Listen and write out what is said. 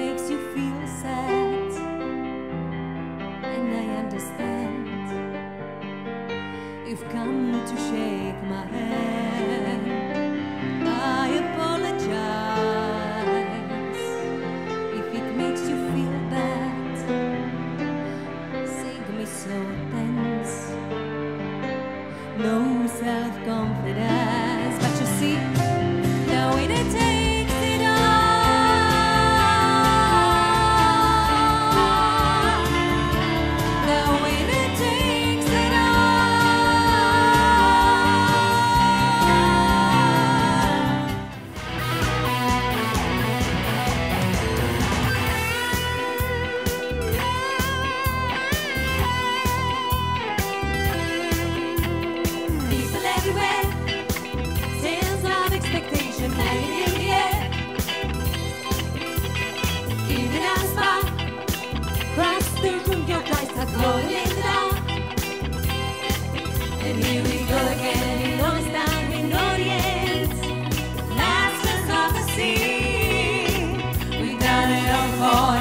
makes you feel sad, and I understand. You've come to shake my hand. I apologize if it makes you feel bad. Seeing me so tense, no self-confidence, but you see, the way that takes it all, the way that takes it all. People everywhere, sense of expectation hanging in the air. Giving us spark, across the room your eyes are glowing in the dark. And here we go again, in no standing audience, masters of the sea. We done it all for